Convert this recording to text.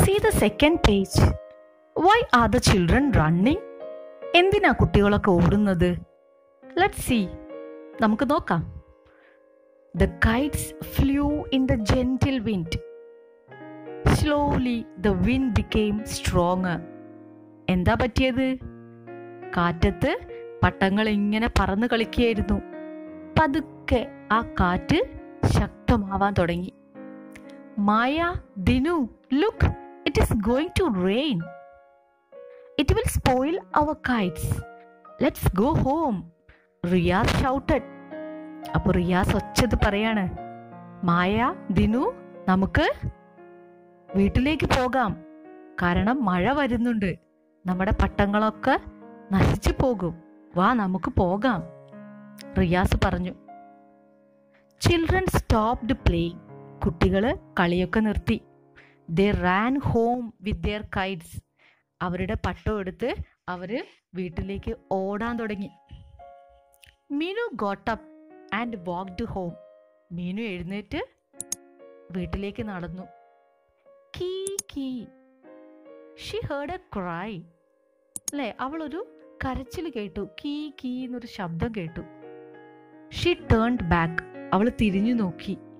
See the second page. Why are the children running? എന്തിനാ കുട്ടികളൊക്കെ ഓടുന്നത്? Let's see. നമുക്ക് നോക്കാം. The kites flew in the gentle wind. Slowly the wind became stronger. എന്താ പറ്റിയത്? കാറ്റത്ത് പട്ടങ്ങൾ ഇങ്ങനെ പറന്ന് കളിക്കുകയായിരുന്നു. പതുക്കെ ആ കാറ്റ് ശക്തമാവാൻ തുടങ്ങി. മായ, Dinu, look, it is going to rain. It will spoil our kites. Let's go home. Riyas shouted. അപ്പോൾ റിയാസ് ഒച്ചത് പറയാണ്, മായ, ദിനു, നമുക്ക് വീട്ടിലേക്ക് പോകാം. കാരണം മഴ വരുന്നുണ്ട്. നമ്മുടെ പട്ടങ്ങളൊക്കെ നശിച്ചു പോകും. വാ, നമുക്ക് പോകാം, റിയാസ് പറഞ്ഞു. Children stopped playing. കുട്ടികൾ കളിയൊക്കെ നിർത്തി. They ran home with their kites. അവരുടെ പട്ടം എടുത്ത് അവർ വീട്ടിലേക്ക് ഓടാൻ തുടങ്ങി. Meenu got up and walked home. Meenu എഴുന്നേറ്റ് വീട്ടിലേക്ക് നടന്നു. കീ കീ. She heard a cry. അല്ലേ, അവളൊരു കരച്ചിൽ കേട്ടു. കീ കീ എന്നൊരു ശബ്ദം കേട്ടു. She turned back. അവൾ തിരിഞ്ഞു നോക്കി.